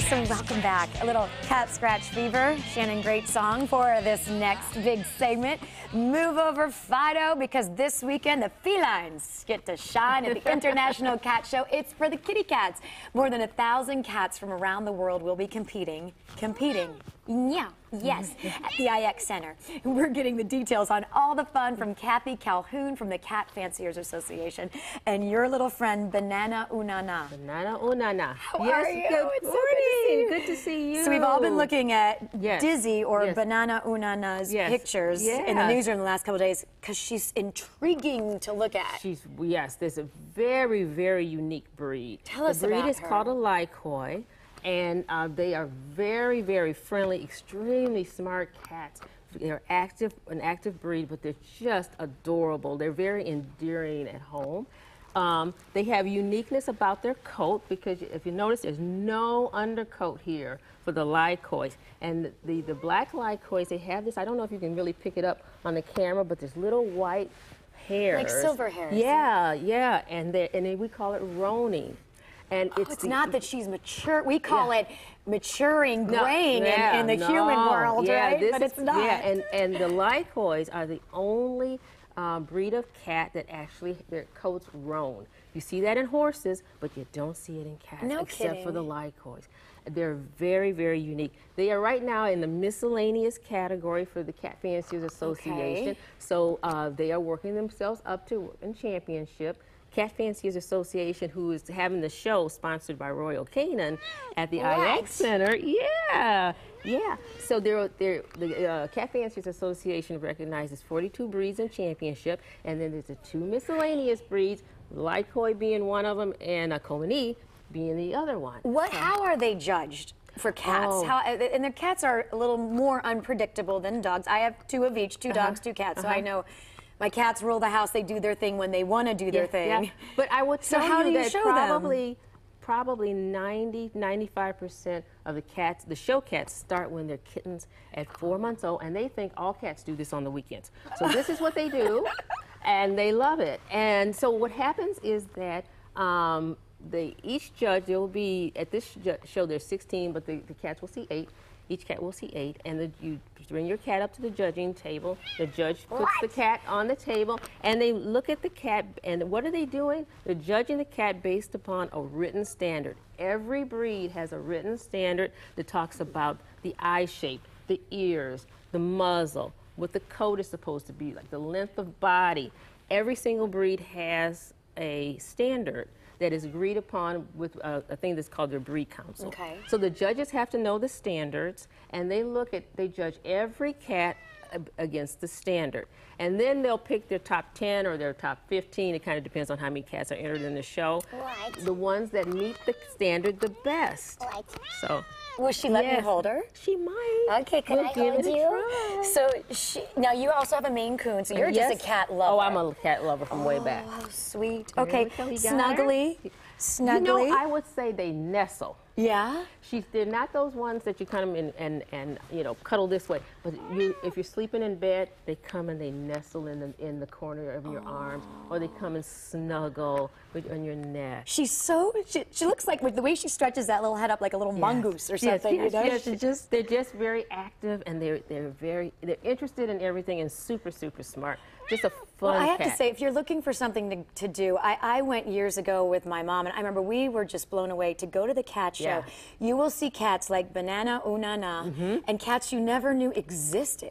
So welcome back. A little cat scratch fever. Shannon, great song for this next big segment. Move over, Fido, because this weekend the felines get to shine at the International Cat Show. It's for the kitty cats. More than 1,000 cats from around the world will be competing, yeah, yes, at the IX Center. We're getting the details on all the fun from Kathy Calhoun from the Cat Fanciers Association and your little friend, Banana Unana. Banana Unana. How are you? Good morning. Good to see you. So we've all been looking at Dizzy or Banana Unana's pictures in the newsroom the last couple of days because she's intriguing to look at. There's a very, very unique breed. Tell us about her. The breed is called a Lykoi, and they are very, very friendly, extremely smart cats. They're an active breed, but they're just adorable. They're very endearing at home. They have uniqueness about their coat because if you notice, there's no undercoat here for the Lykois. And the black Lykois, they have this, I don't know if you can really pick it up on the camera, but there's little white hairs. Like silver hairs. Yeah, and then we call it roning. And it's not that she's mature. We call it maturing, graying in the human world, right? But it's not. Yeah, and the Lykois are the only breed of cat that actually their coats roan. You see that in horses, but you don't see it in cats, except for the Lykois. They're very, very unique. They are right now in the miscellaneous category for the Cat Fanciers Association. Okay. So they are working themselves up to in championship. Cat Fanciers Association, who is having the show sponsored by Royal Canin at the IX Center. Yeah. So the Cat Fanciers Association recognizes 42 breeds in championship, and then there's the 2 miscellaneous breeds, Lykoi being one of them, and Komani being the other one. How are they judged for cats? And their cats are a little more unpredictable than dogs. I have 2 of each, 2 dogs, 2 cats, so I know. My cats rule the house. They do their thing when they want to do their thing. Yeah. But I would tell how do you that show probably 90–95% of the show cats start when they're kittens at 4 months old, and they think all cats do this on the weekends. So this is what they do, and they love it. And so what happens is that each judge, there will be, at this show there's 16, but the cats will see 8. Each cat will see 8, and you bring your cat up to the judging table. The judge puts the cat on the table, and they look at the cat, and what are they doing? They're judging the cat based upon a written standard. Every breed has a written standard that talks about the eye shape, the ears, the muzzle, what the coat is supposed to be, like the length of body. Every single breed has a standard that is agreed upon with a thing that's called their breed council. Okay. So the judges have to know the standards, and they judge every cat against the standard. And then they'll pick their top 10 or their top 15. It kind of depends on how many cats are entered in the show. The ones that meet the standard the best. So. Will she let me hold her? She might. Okay, can I hold you? So now you also have a Maine Coon, so you're just a cat lover. Oh, I'm a cat lover from way back. Oh, sweet. Okay, snuggly. You know, I would say they nestle. Yeah? They're not those ones that you come and you know, cuddle this way. But if you're sleeping in bed, they come and they nestle in the corner of your arms, or they come and snuggle on your neck. She looks like, with the way she stretches that little head up, like a little mongoose or something. Yes, they're just very active, and they're interested in everything and super, super smart. Just a fun I have cat. to say, if you're looking for something to do, I went years ago with my mom, and I remember we were just blown away to go to the cat show. You will see cats like Banana Unana and cats you never knew existed.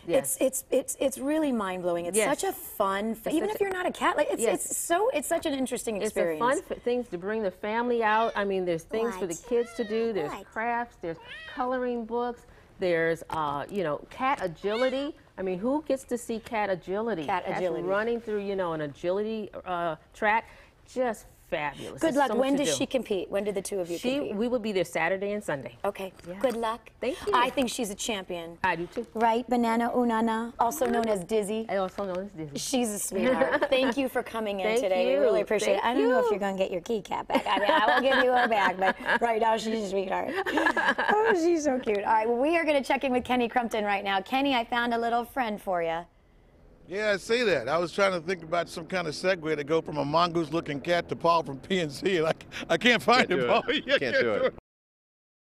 It's really mind-blowing. It's such a fun, even if you're not a cat, like it's such an interesting experience. It's a fun things to bring the family out. I mean, there's things for the kids to do. There's crafts. There's coloring books. There's you know, cat agility. I mean, who gets to see cat agility? Cats running through, you know, an agility track. Just fabulous. Good luck. When does she compete? When do the 2 of you compete? We will be there Saturday and Sunday. Okay. Good luck. Thank you. I think she's a champion. I do too. Right, Banana Unana, also known as Dizzy. Also known as Dizzy. She's a sweetheart. Thank you for coming in today. We really appreciate it. I don't know if you're going to get your key cat back. I mean, I will give you her back, but right now she's a sweetheart. Oh, she's so cute. All right, well, we are going to check in with Kenny Crumpton right now. Kenny, I found a little friend for you. Yeah, I see that. I was trying to think about some kind of segue to go from a mongoose-looking cat to Paul from PNC, and I can't find him, Paul. Can't do it.